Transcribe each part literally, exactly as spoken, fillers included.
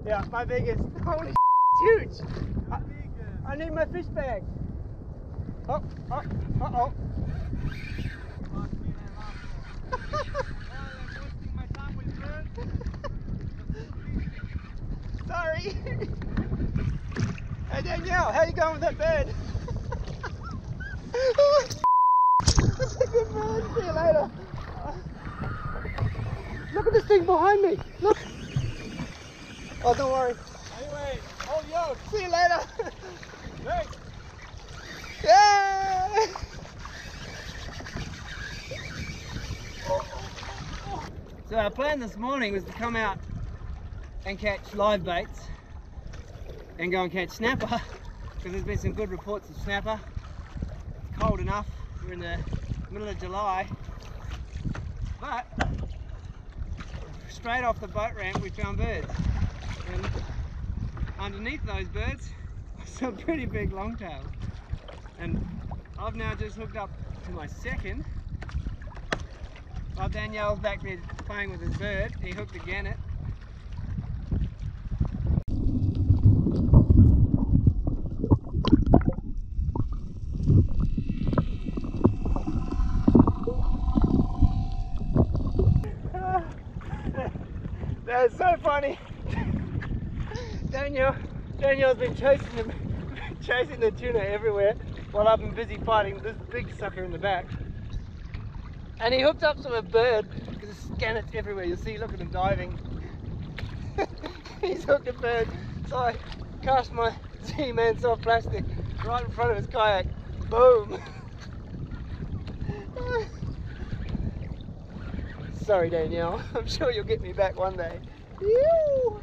Yeah, my biggest. Holy it's huge. I, I need my fish bag. Oh, oh, uh oh. Sorry. Hey Danielle, how you going with that bird? That's a good bird. See you later. Look at this thing behind me. Look. Oh, don't worry. Anyway, oh yo, see you later. thanks. Yeah. So our plan this morning was to come out and catch live baits and go and catch snapper, because there's been some good reports of snapper. It's cold enough, we're in the middle of July, but straight off the boat ramp we found birds, and underneath those birds some pretty big longtails, and I've now just hooked up to my second. While Danielle's back there playing with his bird, he hooked again it. That's so funny. Danielle, Danielle's been chasing them, chasing the tuna everywhere while I've been busy fighting this big sucker in the back. And he hooked up to a bird because there's gannets everywhere. You'll see, look at him diving. He's hooked a bird. So I cast my ZMan soft plastic right in front of his kayak. Boom! Sorry Danielle, I'm sure you'll get me back one day. Ew.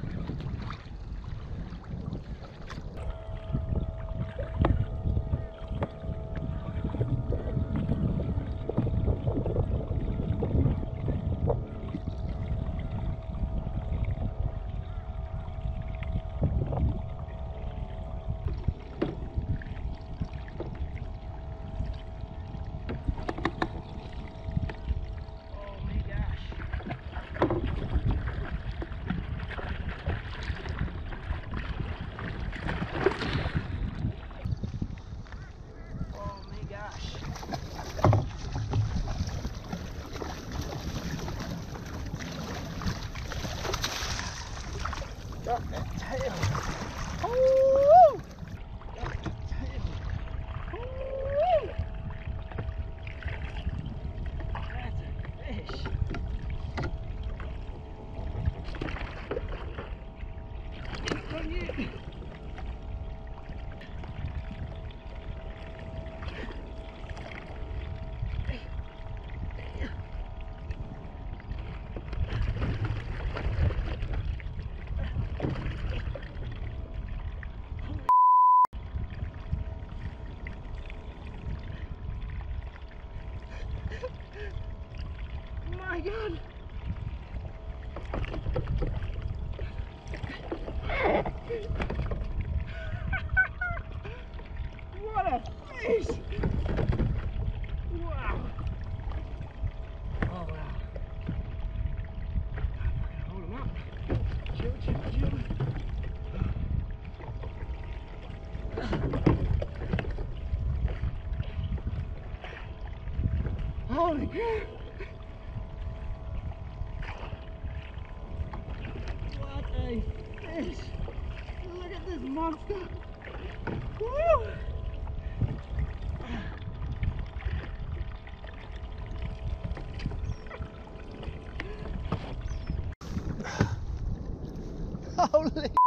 Got that tail. Woo! Got that tail. Woo! That's a fish. It's on you. My God! What a fish! Wow! Oh wow! I can hold him up. Chill, chill, chill. Holy crap! What a fish! Look at this monster! Woo! Holy!